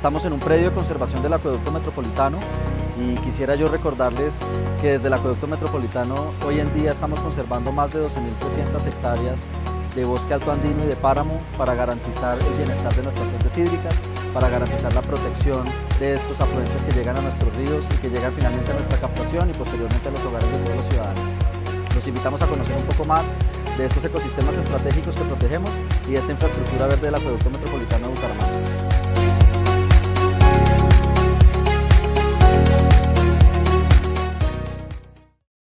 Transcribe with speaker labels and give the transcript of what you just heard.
Speaker 1: Estamos en un predio de conservación del Acueducto Metropolitano y quisiera yo recordarles que desde el Acueducto Metropolitano hoy en día estamos conservando más de 12.300 hectáreas de bosque alto andino y de páramo para garantizar el bienestar de nuestras fuentes hídricas, para garantizar la protección de estos afluentes que llegan a nuestros ríos y que llegan finalmente a nuestra captación y posteriormente a los hogares de todos los ciudadanos. Los invitamos a conocer un poco más de estos ecosistemas estratégicos que protegemos y de esta infraestructura verde del Acueducto Metropolitano de Bucaramanga.